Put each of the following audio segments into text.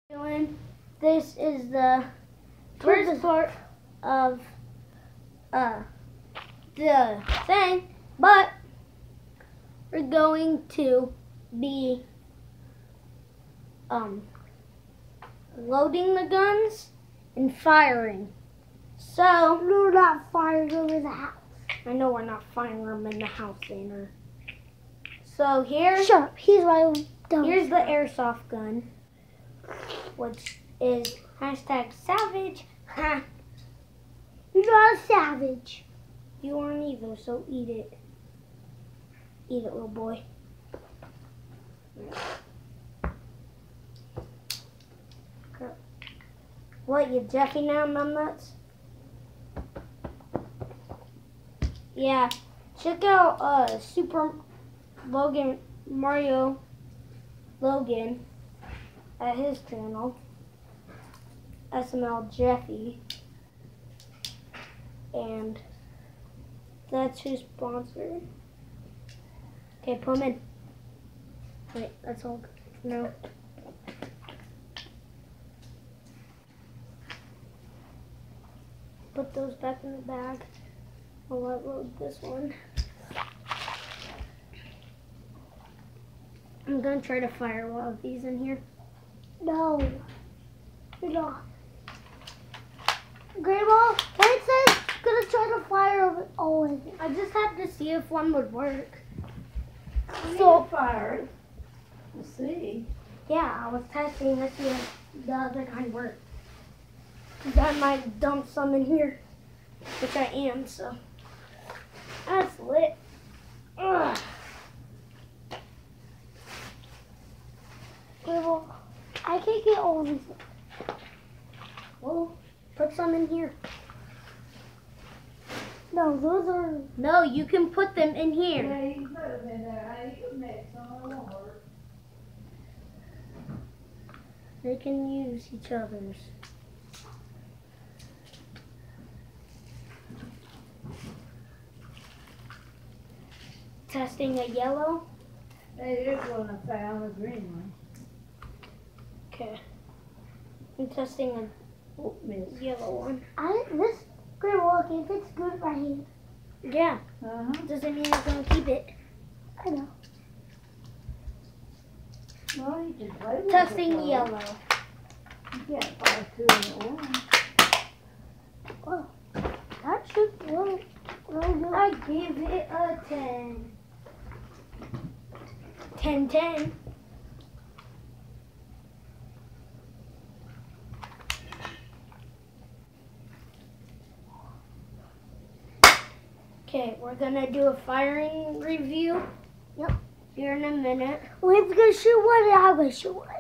This is the first part of the thing, but we're going to be loading the guns and firing. So we're not firing them in the house. I know we're not firing them in the house, Aner. So here's Here's the airsoft gun, which is #savage. You're not a savage. You aren't either, so eat it. Eat it, little boy. What, you Jeffy now, numbnuts? Yeah, check out Super Mario Logan at his channel, SML Jeffy, and that's who's sponsored. Okay, put them in. Wait, that's all. No. Put those back in the bag. I'll load this one. I'm gonna try to fire one of these in here. No. You're not. Grandma, Ted says gonna try to fire all of it. I just had to see if one would work. So fire it. We'll see. Yeah, I was testing to see if the other kind worked. Because I might dump some in here, which I am, so. That's lit. Ugh. Grandma, I can't get all of these. Well, put some in here. No, those are. No, you can put them in here. Yeah, you can put them in there. You can mix them. It won't hurt. They can use each other's. Testing a yellow. Hey, here's one I found, a green one. Okay. I'm testing a yellow one. This Grandma, look, if it's good right here. Yeah. Uh-huh. Doesn't mean we're going to keep it. I know. Well, you can play with Testing it, though. yellow. You can't fire two in at once. Well, that should work. I give it a 10. 10. Okay, we're gonna do a firing review. Yep. Here in a minute. We're gonna shoot one and I'm gonna shoot one.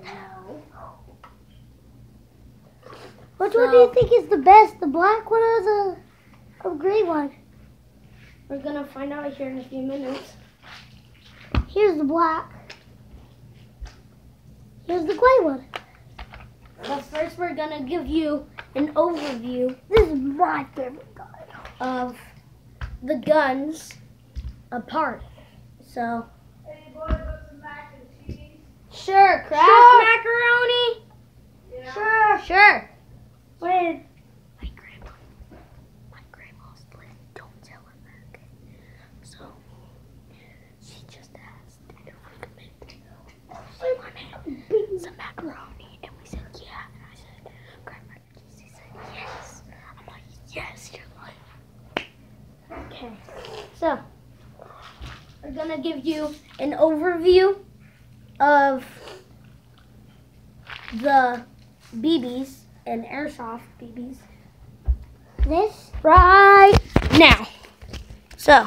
Which one do you think is the best? The black one or the green one? We're gonna find out here in a few minutes. Here's the black. Here's the gray one. But first we're gonna give you an overview This is my favorite gun. of the guns apart. So, Hey, boys, want some mac and cheese? sure, Kraft Sure. macaroni? Yeah. Sure. Wait. My grandma's lit. Don't tell her that, okay? So, she just asked if we could make some macaroni, and we said yeah. And I said, Grandma, she said yes. I'm like, yes, you're right. Okay, so we're gonna give you an overview of the BBs and airsoft BBs. This? Right now. So,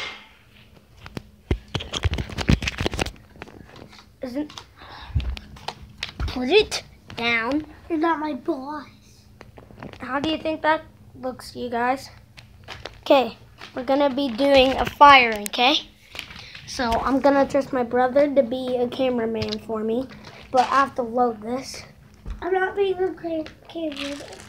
put it down. You're not my boss. How do you think that looks, you guys? Okay, we're gonna be doing a firing, okay? So I'm gonna trust my brother to be a cameraman for me, but I have to load this. I'm not being a camera.